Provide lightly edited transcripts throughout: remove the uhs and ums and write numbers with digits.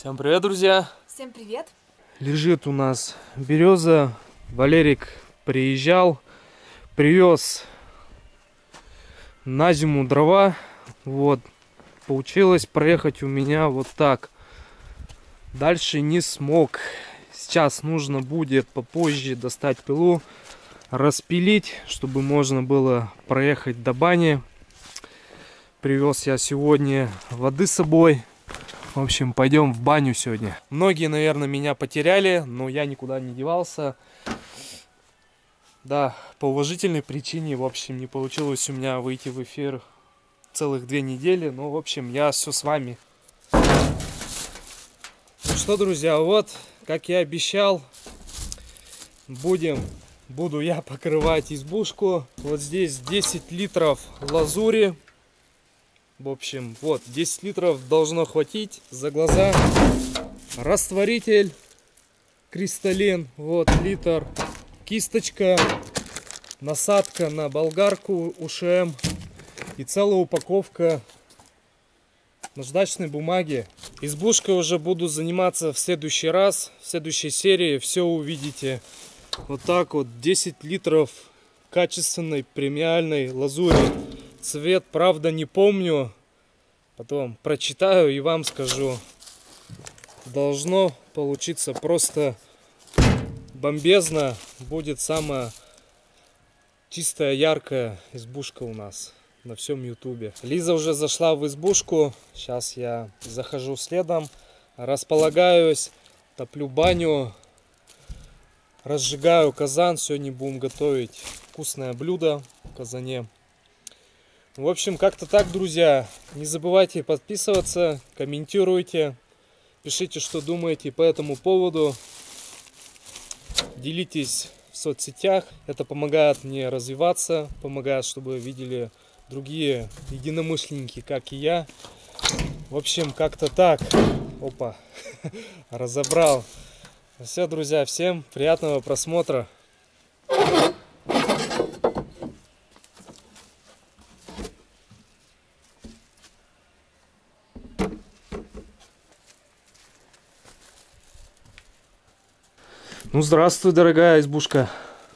Всем привет, друзья! Всем привет! Лежит у нас береза. Валерик приезжал, привез на зиму дрова. Вот, получилось проехать у меня вот так. Дальше не смог. Сейчас нужно будет попозже достать пилу, распилить, чтобы можно было проехать до бани. Привез я сегодня воды с собой. В общем, пойдем в баню сегодня. Многие, наверное, меня потеряли, но я никуда не девался. Да, по уважительной причине, в общем, не получилось у меня выйти в эфир целых 2 недели. Но, в общем, я все с вами. Ну что, друзья, вот, как я обещал, буду я покрывать избушку. Вот здесь 10 литров лазури. В общем, вот, 10 литров должно хватить за глаза. Растворитель кристаллин, вот, литр. Кисточка, насадка на болгарку УШМ и целая упаковка наждачной бумаги. Избушкой уже буду заниматься в следующий раз, в следующей серии. Все увидите. Вот так вот, 10 литров качественной премиальной лазури. Цвет, правда, не помню. Потом прочитаю и вам скажу. Должно получиться просто бомбезно. Будет самая чистая, яркая избушка у нас на всем ютубе. Лиза уже зашла в избушку. Сейчас я захожу следом. Располагаюсь. Топлю баню. Разжигаю казан. Сегодня будем готовить вкусное блюдо в казане. В общем, как-то так, друзья. Не забывайте подписываться, комментируйте, пишите, что думаете по этому поводу. Делитесь в соцсетях. Это помогает мне развиваться, помогает, чтобы видели другие единомышленники, как и я. В общем, как-то так. Опа, разобрал. Все, друзья, всем приятного просмотра. Ну, здравствуй, дорогая избушка.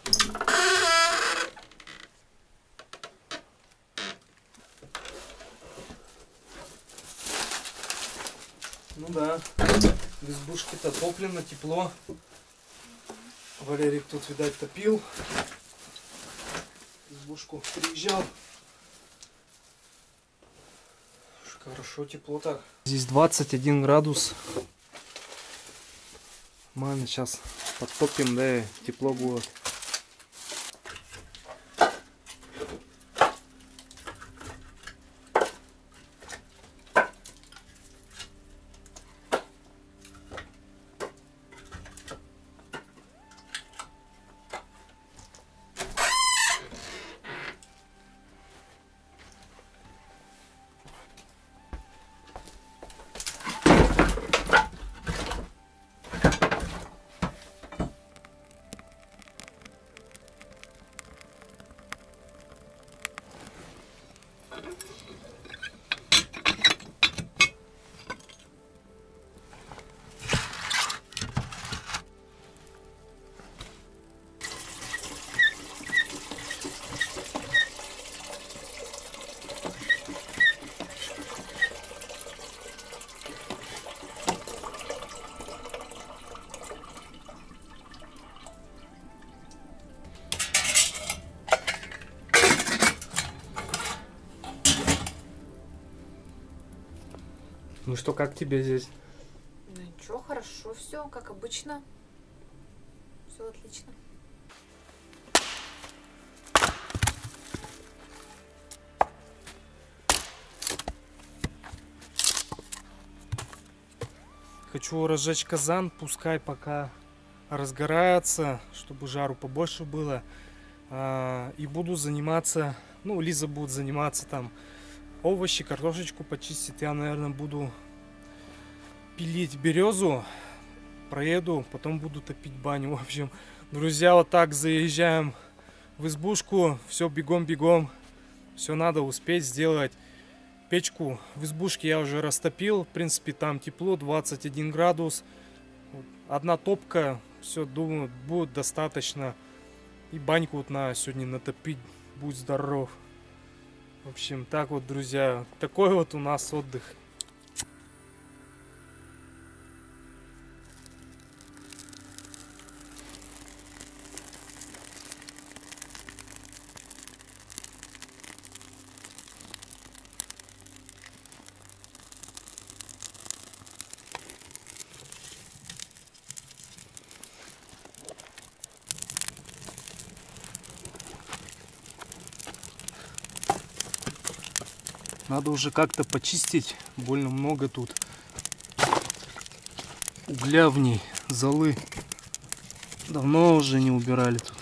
Ну да, в избушке-то топлено, тепло. Валерик тут, видать, топил. В избушку приезжал. Хорошо, тепло так. Здесь 21 градус. Маме сейчас подтопим, да и тепло будет. Ну что, как тебе здесь? Ну ничего, хорошо, все как обычно. Все отлично. Хочу разжечь казан, пускай пока разгорается, чтобы жару побольше было. И буду заниматься, ну, Лиза будет заниматься там овощи, картошечку почистить. Я, наверное, буду пилить березу, проеду, потом буду топить баню. В общем, друзья, вот так заезжаем в избушку, все бегом-бегом, все надо успеть сделать. Печку в избушке я уже растопил. В принципе, там тепло, 21 градус. Одна топка, все, думаю, будет достаточно. И баньку вот на сегодня натопить, будь здоров. В общем, так вот, друзья, такой вот у нас отдых. Надо уже как-то почистить, больно много тут угля в ней, золы. Давно уже не убирали тут.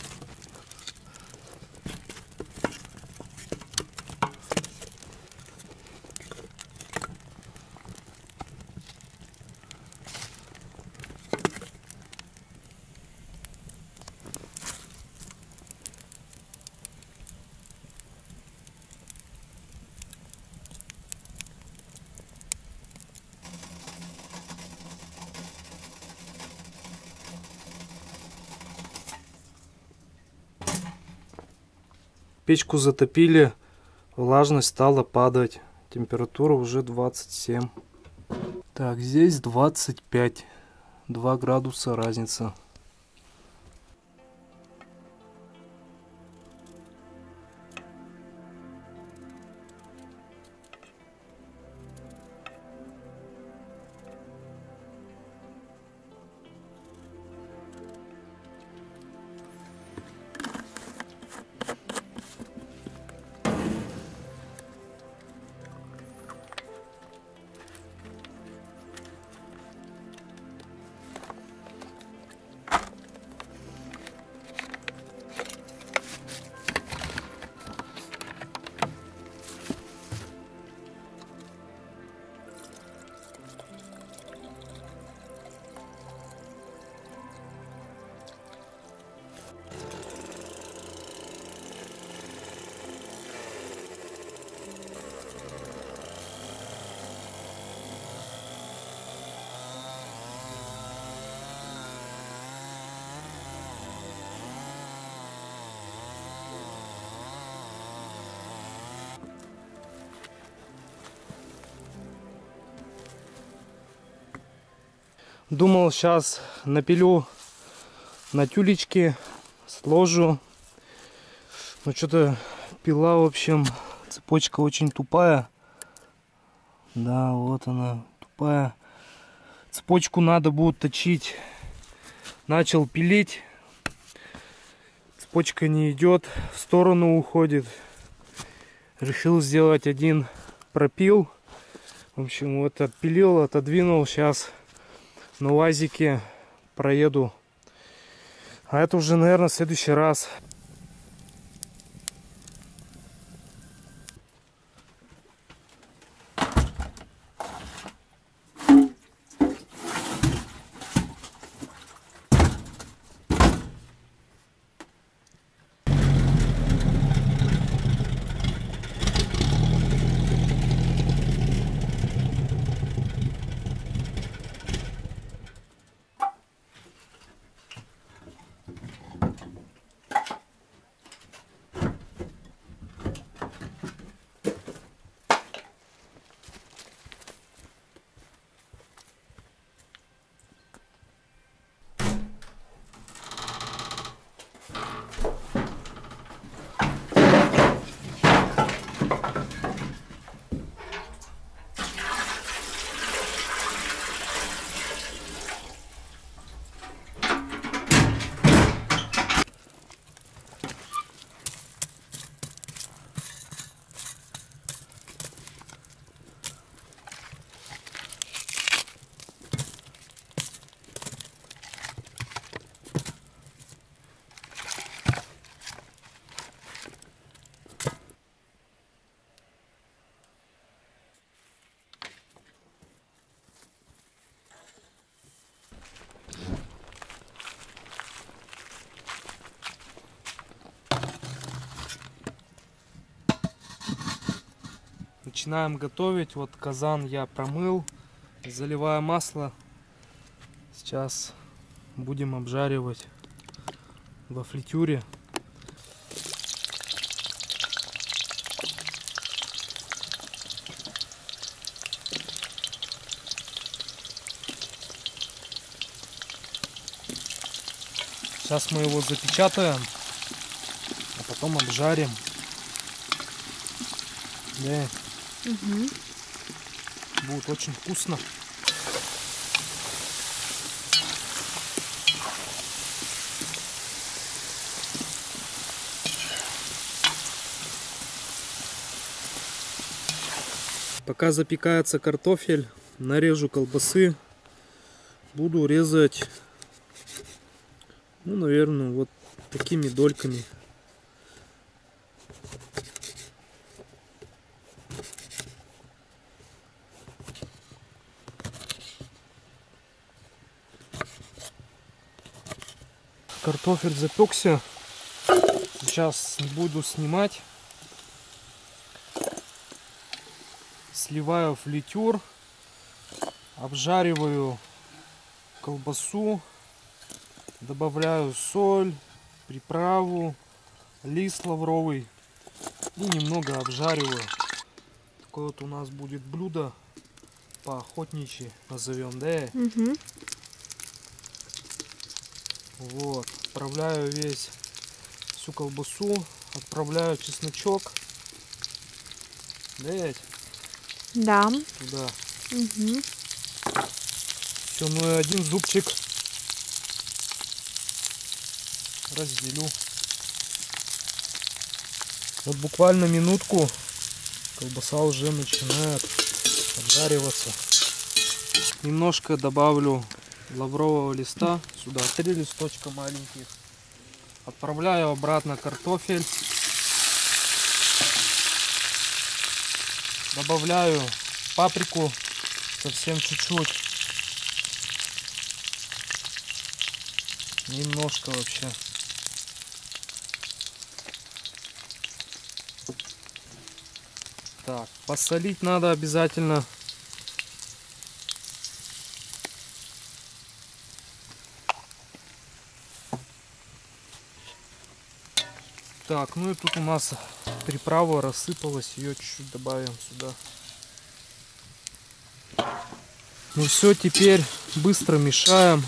Печку затопили, влажность стала падать, температура уже 27. Так, здесь 25, 2 градуса разница. Думал, сейчас напилю на тюлечки, сложу. Но что-то пила, в общем, цепочка очень тупая. Да, вот она, тупая. Цепочку надо будет точить. Начал пилить. Цепочка не идет, в сторону уходит. Решил сделать один пропил. В общем, вот отпилил, отодвинул. Сейчас на УАЗике проеду. А это уже, наверное, в следующий раз. начинаем готовить. Вот казан я промыл, заливаю масло. Сейчас будем обжаривать во фритюре. Сейчас мы его запечатаем, а потом обжарим. Да. Угу. Будет очень вкусно. Пока запекается картофель, нарежу колбасы. Буду резать, ну, наверное, вот такими дольками. Картофель запекся. Сейчас буду снимать. Сливаю фритюр. Обжариваю колбасу. Добавляю соль, приправу, лист лавровый. И немного обжариваю. Такое вот у нас будет блюдо по-охотничьи, назовем, да? Угу. Вот, отправляю всю колбасу, отправляю чесночок, да, Да. туда. Угу. Все, ну и один зубчик разделю. Вот буквально минутку, колбаса уже начинает обжариваться. Немножко добавлю лаврового листа, сюда 3 листочка маленьких. Отправляю обратно картофель. Добавляю паприку, совсем чуть-чуть. Немножко вообще. Так, посолить надо обязательно. Так, ну и тут у нас приправа рассыпалась, ее чуть-чуть добавим сюда. Ну все, теперь быстро мешаем.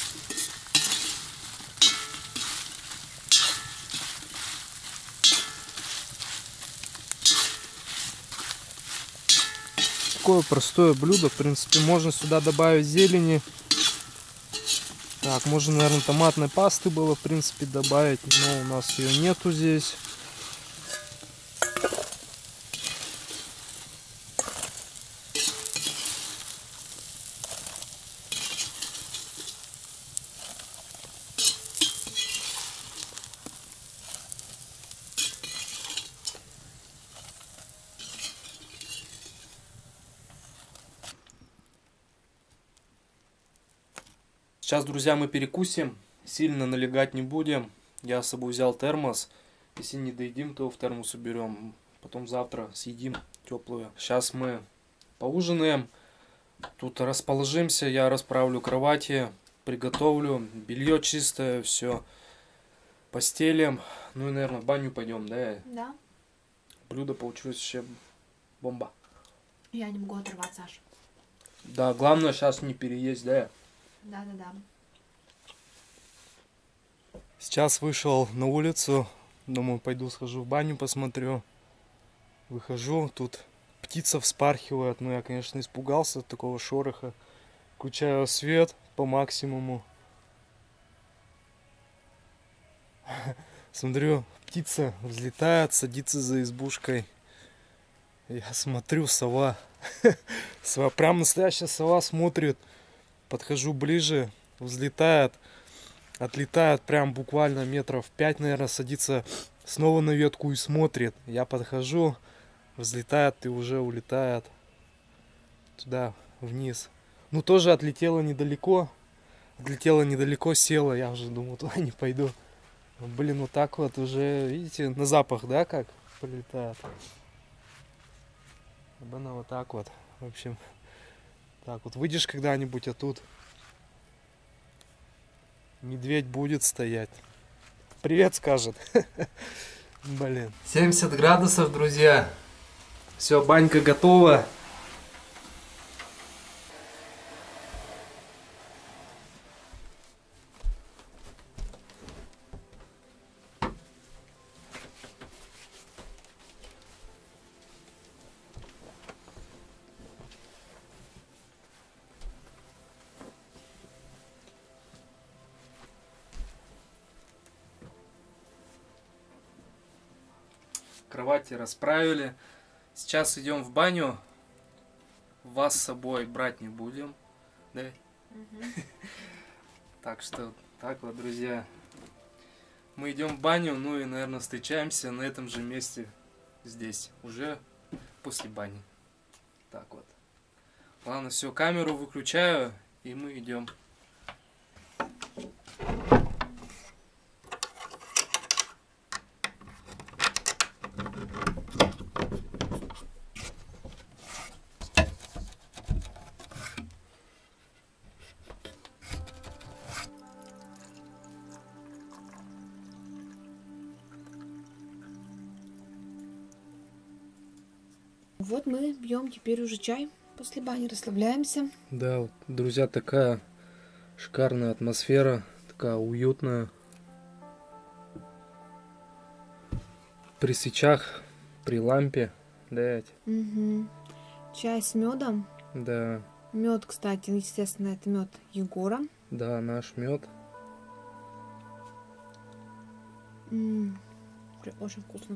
Такое простое блюдо, в принципе, можно сюда добавить зелени. Так, можно, наверное, томатной пасты было, в принципе, добавить, но у нас ее нету здесь. Сейчас, друзья, мы перекусим, сильно налегать не будем. Я с собой взял термос. Если не доедим, то в термос уберем. Потом завтра съедим теплую. Сейчас мы поужинаем. Тут расположимся, я расправлю кровати, приготовлю. Белье чистое, все. Постелим. Ну и, наверное, в баню пойдем, да? Да. Блюдо получилось вообще бомба. Я не могу оторваться аж. Да, главное сейчас не переесть, да? Да. Сейчас вышел на улицу, думаю, пойду схожу в баню, посмотрю. Выхожу, тут птица вспархивает, но я, конечно, испугался от такого шороха. Включаю свет по максимуму. Смотрю, птица взлетает, садится за избушкой. Я смотрю, сова. Сова, прям настоящая сова смотрит. Подхожу ближе, взлетает, отлетает прям буквально метров 5, наверное, садится снова на ветку и смотрит. Я подхожу, взлетает и уже улетает туда, вниз. Ну, тоже отлетела недалеко. Села. Я уже думал, туда не пойду. Блин, вот так вот уже, видите, на запах, да, как полетает. Абана вот так вот. В общем, так вот. Выйдешь когда-нибудь, а тут медведь будет стоять. Привет скажет. Блин. 70 градусов, друзья. Все, банька готова. Кровати расправили. Сейчас идем в баню. Вас с собой брать не будем. Да? Так что, так вот, друзья. Мы идем в баню, ну и, наверное, встречаемся на этом же месте здесь. Уже после бани. Так вот. Ладно, все, камеру выключаю, и мы идем. Вот мы пьем теперь уже чай. После бани расслабляемся. Да, вот, друзья, такая шикарная атмосфера, такая уютная. При свечах, при лампе, да. Угу. Чай с медом. Да. Мед, кстати, естественно, это мед Егора. Да, наш мед. Очень вкусно.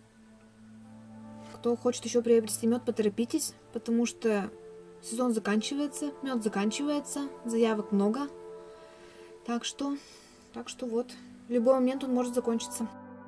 Кто хочет еще приобрести мед, поторопитесь, потому что сезон заканчивается, мед заканчивается, заявок много. Так что вот, в любой момент он может закончиться.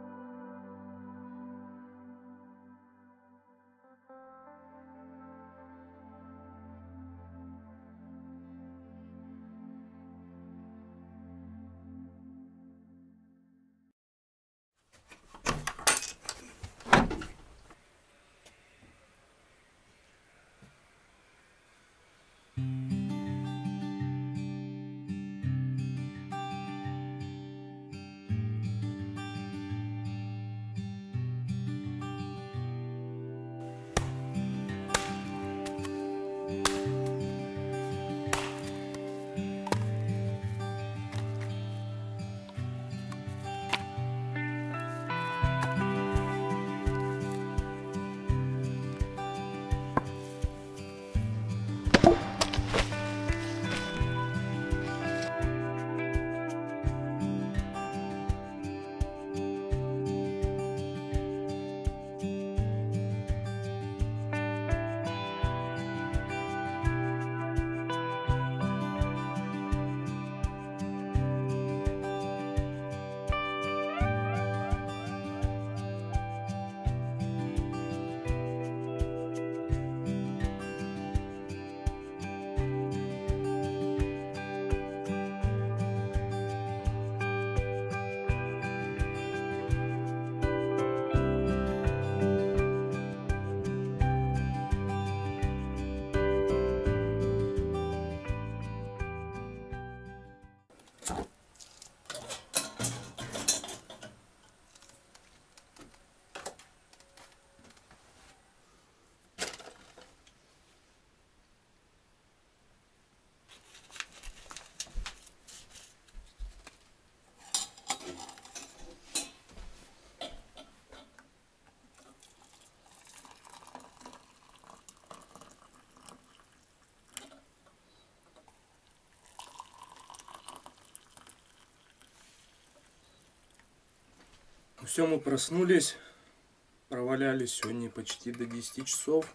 Все, мы проснулись, провалялись сегодня почти до 10 часов.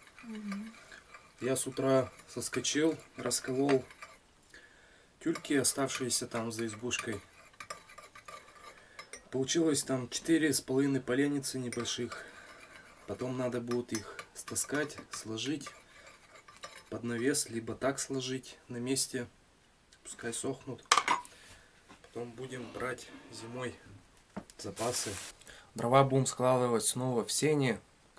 Я с утра соскочил, расколол тюльки, оставшиеся там за избушкой. Получилось там 4,5 поленницы небольших. Потом надо будет их стаскать, сложить под навес, либо так сложить на месте, пускай сохнут. Потом будем брать зимой запасы. Дрова будем складывать снова в сене,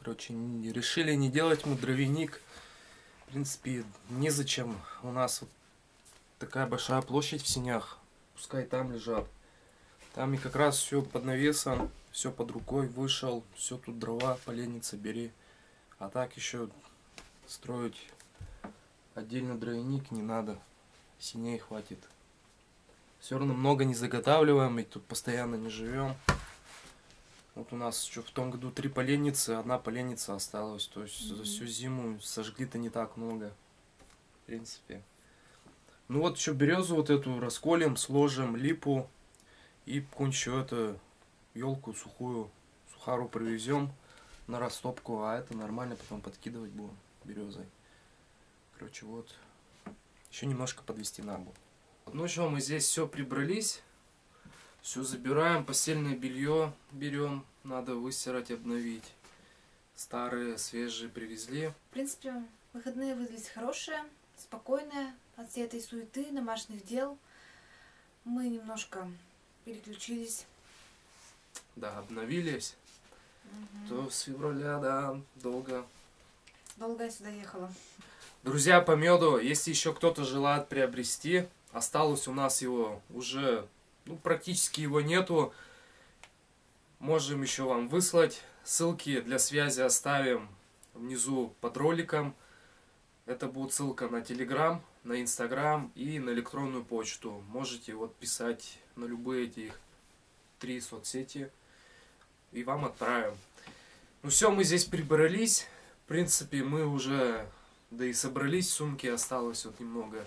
Короче, решили не делать мы дровяник. В принципе, незачем. У нас вот такая большая площадь в сенях. Пускай там лежат. Там и как раз все под навесом, все под рукой, вышел, все тут дрова, поленница бери. А так еще строить отдельно дровяник не надо. Синей хватит. Все равно много не заготавливаем, и тут постоянно не живем. Вот у нас еще в том году 3 поленницы, 1 поленница осталась. То есть за всю зиму сожгли-то не так много. В принципе. Ну вот еще березу вот эту расколем, сложим, липу. И кончу эту елку сухую, сухару привезем на растопку. А это нормально потом подкидывать будем березой. Короче, вот. Еще немножко подвести надо. Ну что, мы здесь все прибрались. Все забираем. Постельное белье берем. Надо выстирать, обновить. Старые, свежие привезли. В принципе, выходные выдались хорошие, спокойные от всей этой суеты, домашних дел. Мы немножко переключились. Да, обновились. То с февраля, да, долго. Долго я сюда ехала. Друзья по меду, если еще кто-то желает приобрести, осталось у нас его уже, ну, практически его нету. Можем еще вам выслать. Ссылки для связи оставим внизу под роликом. Это будет ссылка на Telegram, на Instagram и на электронную почту. Можете вот писать на любые эти 3 соцсети и вам отправим. Ну все, мы здесь прибрались. В принципе, мы уже, да и собрались, сумки осталось вот немного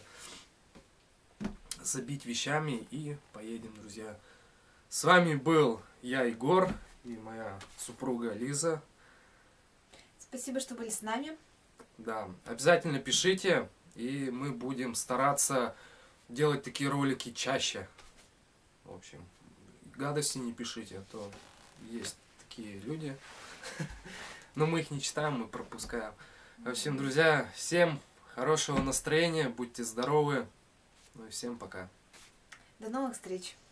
забить вещами и поедем, друзья. С вами был я, Егор, и моя супруга Лиза. Спасибо, что были с нами. Да, обязательно пишите, и мы будем стараться делать такие ролики чаще. В общем, гадости не пишите, а то есть такие люди. Но мы их не читаем, мы пропускаем. В общем, друзья, всем хорошего настроения, будьте здоровы. Ну и всем пока. До новых встреч.